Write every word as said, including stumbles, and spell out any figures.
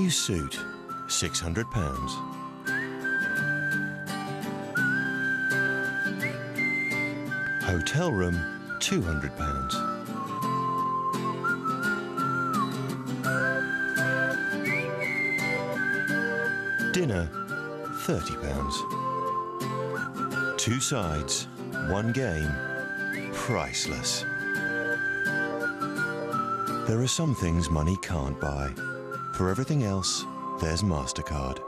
New suit, six hundred pounds. Hotel room, two hundred pounds. Dinner, thirty pounds. Two sides, one game, priceless. There are some things money can't buy. For everything else, there's MasterCard.